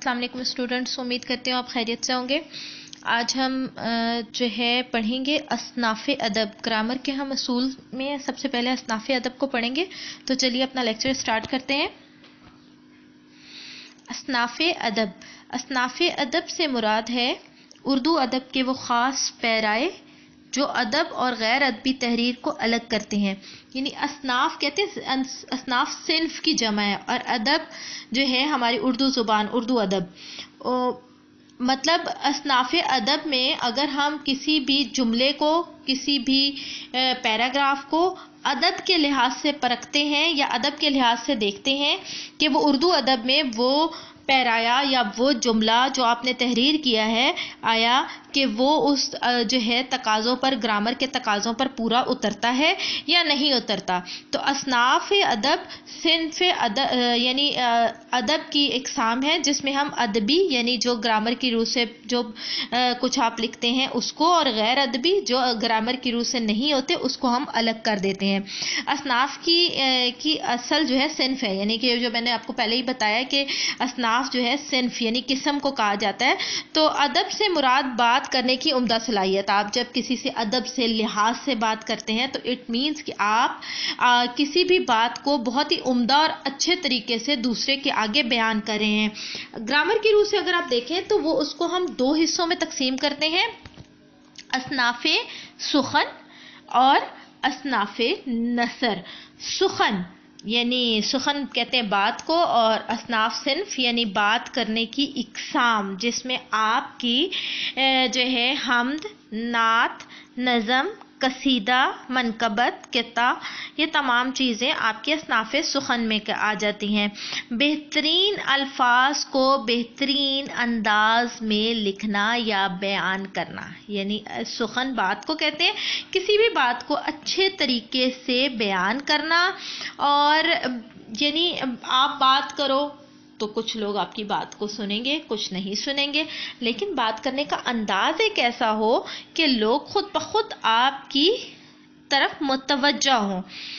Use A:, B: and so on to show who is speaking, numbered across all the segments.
A: अस्सलाम वालेकुम स्टूडेंट्स, उम्मीद करते हो आप खैरियत से होंगे। आज हम जो है पढ़ेंगे असनाफ़ अदब। ग्रामर के हम असूल में सबसे पहले असनाफ़ अदब को पढ़ेंगे। तो चलिए अपना लेक्चर स्टार्ट करते हैं। असनाफ़ अदब। असनाफ़ अदब से मुराद है उर्दू अदब के वो ख़ास पैराए जो अदब और गैर अदबी तहरीर को अलग करते हैं। यानी असनाफ कहते हैं, असनाफ सिन्फ की जमा है, और अदब जो है हमारी उर्दू ज़ुबान, उर्दू अदब। मतलब असनाफ़ अदब में अगर हम किसी भी जुमले को, किसी भी पैराग्राफ को अदब के लिहाज से परखते हैं या अदब के लिहाज से देखते हैं कि वो उर्दू अदब में वो पैराया या वो जुमला जो आपने तहरीर किया है आया कि वो उस जो है तकाज़ों पर, ग्रामर के तकाज़ों पर पूरा उतरता है या नहीं उतरता। तो असनाफ़ अदब सिन्फ अदब यानी अदब की इकसाम है जिसमें हम अदबी यानी जो ग्रामर की रूह से जो कुछ आप लिखते हैं उसको, और गैर अदबी जो ग्रामर की रूह से नहीं होते उसको हम अलग कर देते हैं। असनाफ़ की असल जो है सिन्फ है, यानी कि जो मैंने आपको पहले ही बताया कि असनाफ़ जो है सिन्फ यानी किस्म को कहा जाता है। तो अदब से मुराद बात करने की उम्दा सलाहियत। आप जब किसी से अदब से, लिहाज से बात करते हैं तो इट मीन्स कि आप किसी भी बात को बहुत ही उम्दा और अच्छे तरीके से दूसरे के आगे बयान कर रहे हैं। ग्रामर की रूह से अगर आप देखें तो वो उसको हम दो हिस्सों में तकसीम करते हैं, असनाफ़े सुखन और असनाफ़े नसर। सुखन यानी सुखन कहते हैं बात को, और असनाफ सिन्फ यानी बात करने की इकसाम जिसमें आपकी जो है हम्द, नात, नज़म, कसीदा, मनकबत, किता, ये तमाम चीज़ें आपके असनाफ़े सुखन में आ जाती हैं। बेहतरीन अल्फाज को बेहतरीन अंदाज में लिखना या बयान करना, यानी सुखन बात को कहते हैं, किसी भी बात को अच्छे तरीके से बयान करना। और यानी आप बात करो तो कुछ लोग आपकी बात को सुनेंगे, कुछ नहीं सुनेंगे, लेकिन बात करने का अंदाज एक ऐसा हो कि लोग खुद ब खुद आपकी तरफ मुतवज्जा हों।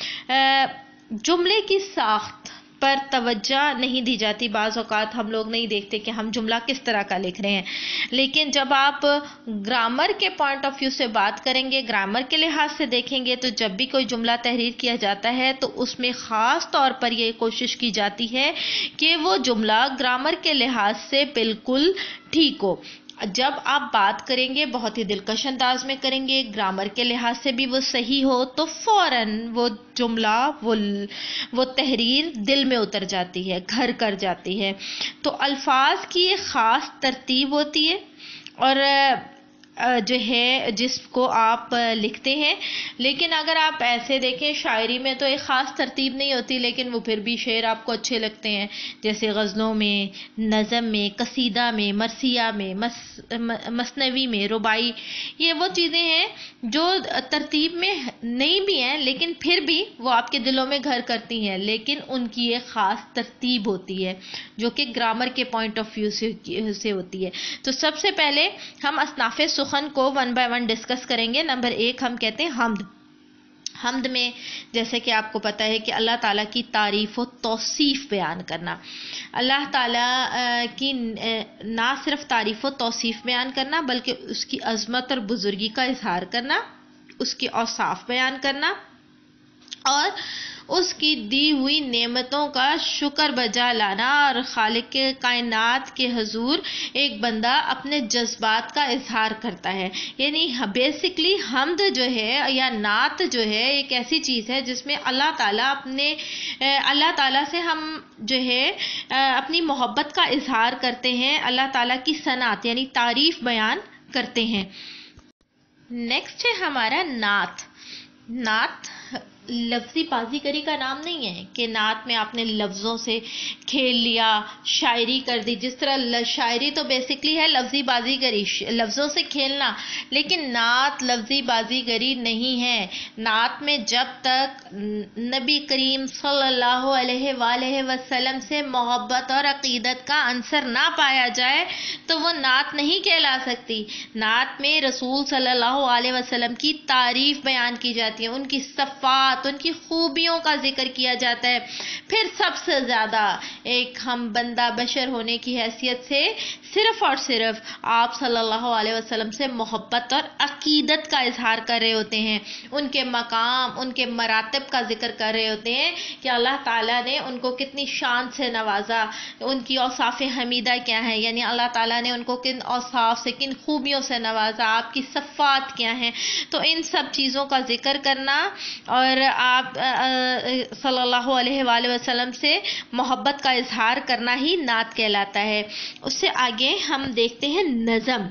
A: जुमले की साख्त पर तवज्जो नहीं दी जाती। बाज़ औक़ात हम लोग नहीं देखते कि हम जुमला किस तरह का लिख रहे हैं, लेकिन जब आप ग्रामर के पॉइंट ऑफ व्यू से बात करेंगे, ग्रामर के लिहाज से देखेंगे, तो जब भी कोई जुमला तहरीर किया जाता है तो उसमें ख़ास तौर पर ये कोशिश की जाती है कि वो जुमला ग्रामर के लिहाज से बिल्कुल ठीक हो। जब आप बात करेंगे बहुत ही दिलकश अंदाज में करेंगे, ग्रामर के लिहाज से भी वो सही हो, तो फ़ौरन वो जुमला, वो तहरीर दिल में उतर जाती है, घर कर जाती है। तो अल्फाज की एक ख़ास तरतीब होती है और जो है जिसको आप लिखते हैं। लेकिन अगर आप ऐसे देखें, शायरी में तो एक ख़ास तरतीब नहीं होती, लेकिन वो फिर भी शेर आपको अच्छे लगते हैं, जैसे गज़लों में, नज़म में, कसीदा में, मरसिया में, मसनवी में, रुबाई। ये वो चीज़ें हैं जो तरतीब में नहीं भी हैं लेकिन फिर भी वो आपके दिलों में घर करती हैं, लेकिन उनकी एक ख़ास तरतीब होती है जो कि ग्रामर के पॉइंट ऑफ व्यू से होती है। तो सबसे पहले हम असनाफ़े सुखन को वन बाय वन डिस्कस करेंगे। नंबर 1 हम कहते हैं हम्द। हम्द में जैसे कि आपको पता है कि अल्लाह ताला की तारीफ़ व तौसीफ़ बयान करना, अल्लाह ताला की ना सिर्फ तारीफ़ व तौसीफ़ बयान करना बल्कि उसकी अज़मत और बुज़ुर्गी का इज़हार करना, उसके औसाफ़ बयान करना और उसकी दी हुई नेमतों का शुक्र बजा लाना, और खालिक के कायनात के हुजूर एक बंदा अपने जज्बात का इजहार करता है। यानी बेसिकली हम्द जो है या नात जो है एक ऐसी चीज़ है जिसमें अल्लाह ताला से हम जो है अपनी मोहब्बत का इजहार करते हैं, अल्लाह ताला की सनात यानी तारीफ़ बयान करते हैं। नेक्स्ट है हमारा नात। नात लफ्ज़ी बाजीगरी का नाम नहीं है कि नात में आपने लफ्ज़ों से खेल लिया, शायरी कर दी। जिस तरह शायरी तो बेसिकली है लफ्ज़ी बाजीगरी, लफ्ज़ों से खेलना, लेकिन नात लफ्ज़ी बाजीगरी नहीं है। नात में जब तक नबी करीम सल्लल्लाहु अलैहि वसल्लम से मोहब्बत और अक़ीदत का अंसर ना पाया जाए तो वो नात नहीं कहला सकती। नात में रसूल सल्लल्लाहु अलैहि वसल्लम की तारीफ़ बयान की जाती है, उनकी सफ़ात, صفات ان کی خوبیوں کا ذکر کیا جاتا ہے. پھر سب سے زیادہ ایک ہم بندہ بشر ہونے کی حیثیت سے صرف اور صرف آپ صلی اللہ علیہ وسلم سے محبت اور عقیدت کا اظہار کر رہے ہوتے ہیں, ان کے مقام ان کے مراتب کا ذکر کر رہے ہوتے ہیں کہ اللہ تعالیٰ نے ان کو کتنی شان سے نوازا, ان کی اوصاف حمیدہ کیا ہیں, یعنی اللہ تعالیٰ نے ان کو کن اوصاف سے کن خوبیوں سے نوازا, آپ کی صفات کیا ہیں. تو ان سب چیزوں کا ذکر کرنا اور آپ صلی اللہ علیہ وآلہ وسلم سے محبت کا اظہار کرنا ہی نعت کہلاتا ہے. اس سے آگے ہم دیکھتے ہیں نظم.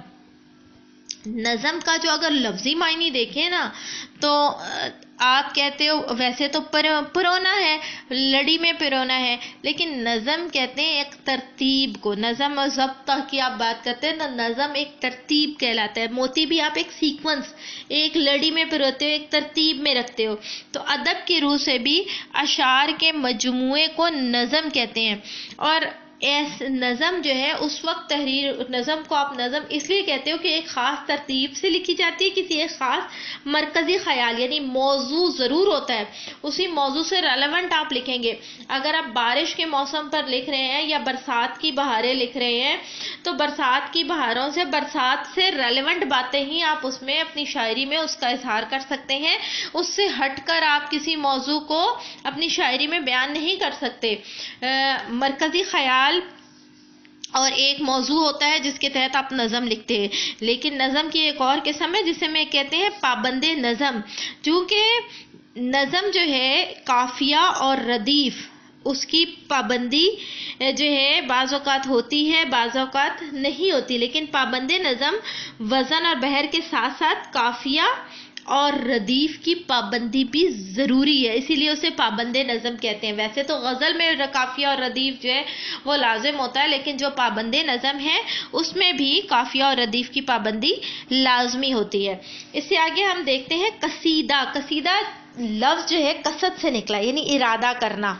A: نظم کا جو اگر لفظی معنی دیکھیں نا تو آپ کہتے ہو ویسے تو پرونا ہے, لڑی میں پرونا ہے, لیکن نظم کہتے ہیں ایک ترتیب کو. نظم اور ضبط کی آپ بات کرتے ہیں نا, نظم ایک ترتیب کہلاتا ہے. موتی بھی آپ ایک سیکونس, ایک لڑی میں پروتے ہو, ایک ترتیب میں رکھتے ہو. تو ادب کی روح سے بھی اشعار کے مجموعے کو نظم کہتے ہیں. اور نظم جو ہے اس وقت نظم کو آپ نظم اس لیے کہتے ہو کہ ایک خاص ترتیب سے لکھی جاتی ہے, کسی ایک خاص مرکزی خیال, یعنی موضوع ضرور ہوتا ہے, اسی موضوع سے ریلیونٹ آپ لکھیں گے. اگر آپ بارش کے موسم پر لکھ رہے ہیں یا برسات کی بہاریں لکھ رہے ہیں تو برسات کی بہاروں سے برسات سے ریلیونٹ باتیں ہی آپ اس میں اپنی شاعری میں اس کا اظہار کر سکتے ہیں. اس سے ہٹ کر آپ کسی موضوع کو اپنی شاعری میں بیان نہیں کر سکتے. مرکزی خیال اور ایک موضوع ہوتا ہے جس کے تحت آپ نظم لکھتے ہیں. لیکن نظم کی ایک اور قسم ہے جسے میں کہتے ہیں پابند نظم. چونکہ نظم جو ہے قافیہ اور ردیف اس کی پابندی جو ہے بعض اوقات ہوتی ہے بعض اوقات نہیں ہوتی, لیکن پابند نظم وزن اور بحر کے ساتھ ساتھ قافیہ اور ردیف کی پابندی بھی ضروری ہے, اسی لیے اسے پابند نظم کہتے ہیں. ویسے تو غزل میں قافیہ اور ردیف جو ہے وہ لازم ہوتا ہے, لیکن جو پابند نظم ہے اس میں بھی قافیہ اور ردیف کی پابندی لازمی ہوتی ہے. اس سے آگے ہم دیکھتے ہیں قصیدہ. قصیدہ لفظ جو ہے قصد سے نکلا, یعنی ارادہ کرنا.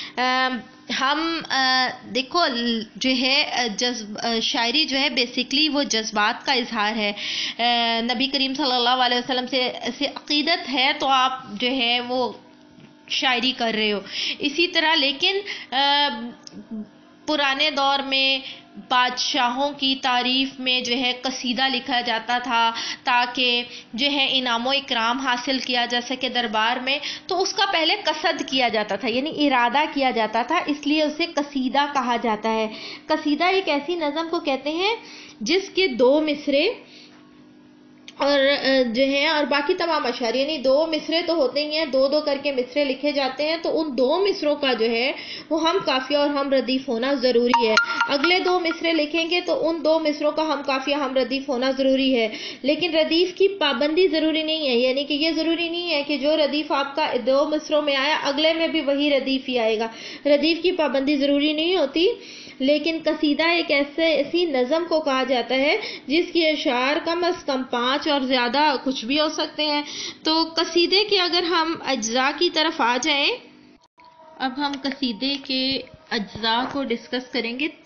A: ہم دیکھو جو ہے شاعری جو ہے بیسکلی وہ جذبات کا اظہار ہے. نبی کریم صلی اللہ علیہ وسلم سے عقیدت ہے تو آپ جو ہے وہ شاعری کر رہے ہو. اسی طرح لیکن پرانے دور میں بادشاہوں کی تعریف میں جو ہے قصیدہ لکھا جاتا تھا تاکہ جو ہے انعام و اکرام حاصل کیا جا سکے دربار میں, تو اس کا پہلے قصد کیا جاتا تھا, یعنی ارادہ کیا جاتا تھا, اس لیے اسے قصیدہ کہا جاتا ہے. قصیدہ ایک ایسی نظم کو کہتے ہیں جس کے 2 مصرے اور جو ہے اور باقی تمام اشعار, یعنی 2 مصرے تو ہوتے ہی ہیں, 2 کر کے مصرے لکھے جاتے ہیں, تو ان 2 مصروں کا جو ہے وہ ہم قافیہ اور ہم ردیف ہونا ضروری ہے. اگلے 2 مصرے لکھیں گے تو ان 2 مصروں کا ہم قافیہ ہم ردیف ہونا ضروری ہے, لیکن ردیف کی پابندی ضروری نہیں ہے. یعنی کہ یہ ضروری نہیں ہے کہ جو ردیف آپ کا 2 مصروں میں آیا اگلے میں بھی وہی ردیف ہی آئے گا. ردیف کی پابندی ضروری نہیں ہوتی. لیکن قصیدہ ایک ایسی نظم کو کہا جاتا ہے جس کی اشعار کم از کم 5 اور زیادہ کچھ بھی ہو سکتے ہیں. تو قصیدے کے اگر ہم اجزاء کی طرف آ جائیں, اب ہم قصیدے کے اجزاء کو ڈسکس کریں گے.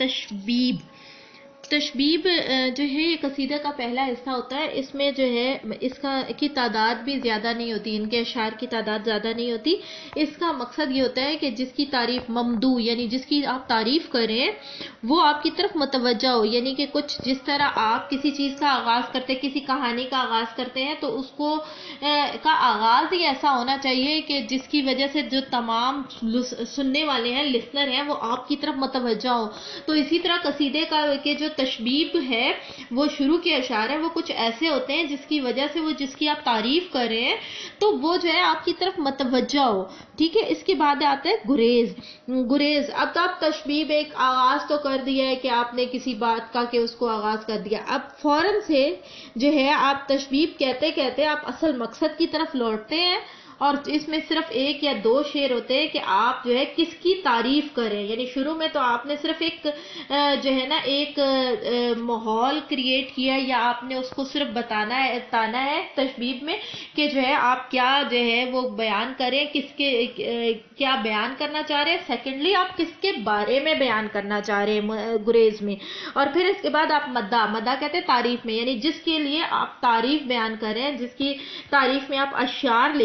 A: تشبیب جو ہے یہ قصیدہ کا پہلا حصہ ہوتا ہے. اس میں جو ہے اس کی تعداد بھی زیادہ نہیں ہوتی, ان کے اشعار کی تعداد زیادہ نہیں ہوتی. اس کا مقصد یہ ہوتا ہے کہ جس کی تعریف ممدوح یعنی جس کی آپ تعریف کریں وہ آپ کی طرف متوجہ ہو. یعنی کہ کچھ جس طرح آپ کسی چیز کا آغاز کرتے, کسی کہانی کا آغاز کرتے ہیں تو اس کو کا آغاز ہی ایسا ہونا چاہیے کہ جس کی وجہ سے جو تمام سننے والے ہیں, لسنر ہیں, وہ آپ کی طرف متوجہ ہو. تو اسی طرح قصیدے کا کہ جو تشبیب ہے وہ شروع کے اشعار ہیں وہ کچھ ایسے ہوتے ہیں جس کی وجہ سے وہ جس کی آپ تعریف کر رہے ہیں تو وہ جو ہے آپ کی طرف متوجہ ہو. ٹھیک ہے. اس کے بعد آتا ہے گریز. اب تو آپ تشبیب ایک آغاز تو کر دیا ہے کہ آپ نے کسی بات کا کہ اس کو آغاز کر دیا, اب فوراً سے جو ہے آپ تشبیب کہتے کہتے آپ اصل مقصد کی طرف لوٹتے ہیں, اور اس میں صرف 1 یا 2 شعر ہوتے ہیں کہ آپ جو ہے کس کی تعریف کریں. یعنی شروع میں تو آپ نے صرف ایک جو ہے نا ایک ماحول کریٹ کیا یا آپ نے اس کو صرف بتانا ہے تشبیب میں کہ جو ہے آپ کیا جو ہے وہ بیان کریں, کس کے کیا بیان کرنا چاہ رہے ہیں. سیکنڈلی آپ کس کے بارے میں بیان کرنا چاہ رہے ہیں گریز میں. اور پھر اس کے بعد آپ مدہ کہتے ہیں تعریف میں, یعنی جس کے لیے آپ تعریف بیان کر رہے ہیں, جس کی تعریف میں آپ اشعار لکھ رہے ہیں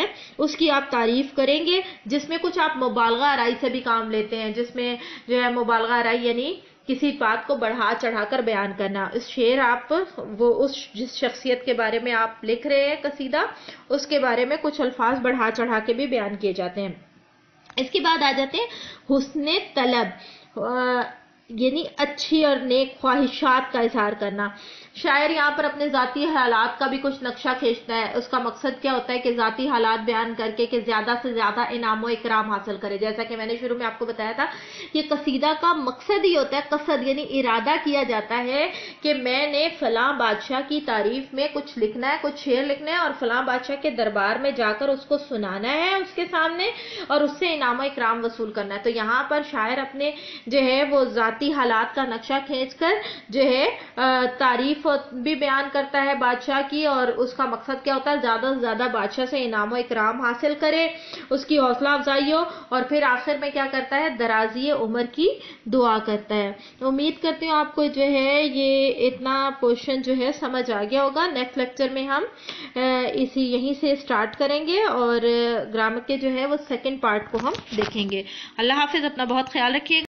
A: ہے اس کی آپ تعریف کریں گے، جس میں کچھ آپ مبالغہ آرائی سے بھی کام لیتے ہیں، جس میں جو ہے مبالغہ آرائی یعنی کسی بات کو بڑھا چڑھا کر بیان کرنا. اس شعر آپ وہ جس شخصیت کے بارے میں آپ لکھ رہے ہیں قصیدہ، اس کے بارے میں کچھ الفاظ بڑھا چڑھا کے بھی بیان کیے جاتے ہیں. اس کے بعد آ جاتے ہیں حسن طلب، یعنی اچھی اور نیک خواہشات کا اظہار کرنا. شاعر یہاں پر اپنے ذاتی حالات کا بھی کچھ نقشہ کھینچتا ہے. اس کا مقصد کیا ہوتا ہے کہ ذاتی حالات بیان کر کے کہ زیادہ سے زیادہ انعام و اکرام حاصل کرے. جیسا کہ میں نے شروع میں آپ کو بتایا تھا کہ قصیدہ کا مقصد ہی ہوتا ہے، قصد یعنی ارادہ کیا جاتا ہے کہ میں نے فلاں بادشاہ کی تعریف میں کچھ لکھنا ہے، کچھ شعر لکھنا ہے اور فلاں بادشاہ کے دربار میں جا کر اس کو سنانا ہے اس کے سامنے اور اس سے انعام و اکرام وصول کرنا ہے. تو یہاں پر شاعر اپنے جو ہے وہ ذاتی حالات کا نقشہ کھینچ کر جو ہے تعریف بھی بیان کرتا ہے بادشاہ کی، اور اس کا مقصد کیا ہوتا ہے زیادہ سے زیادہ بادشاہ سے انعام و اکرام حاصل کرے، اس کی حوصلہ افزائی ہو، اور پھر آخر میں کیا کرتا ہے درازی عمر کی دعا کرتا ہے. امید کرتی ہوں آپ کو جو ہے یہ اتنا پورشن جو ہے سمجھ آ گیا ہوگا. نیکسٹ لیکچر میں ہم یہیں سے سٹارٹ کریں گے اور گرامر کے جو ہے وہ سیکنڈ پارٹ کو ہم دیکھیں گے. اللہ حافظ، اپنا بہت خیال رکھیے گا.